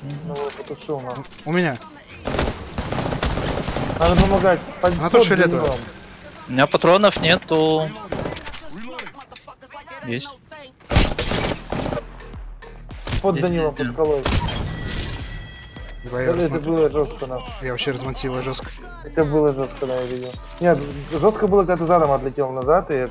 Ну вот, потушил нам. У меня. Надо помогать. Она тут фиолетовая. У меня патронов нету. Есть. Под Здесь Данилом, нет. под скалой. Давай я Это рассмотрю. было жестко, нахуй. Я вообще размонтировал жестко. Это было жестко, да, я видел. Нет, жестко было, когда ты задом отлетел назад, и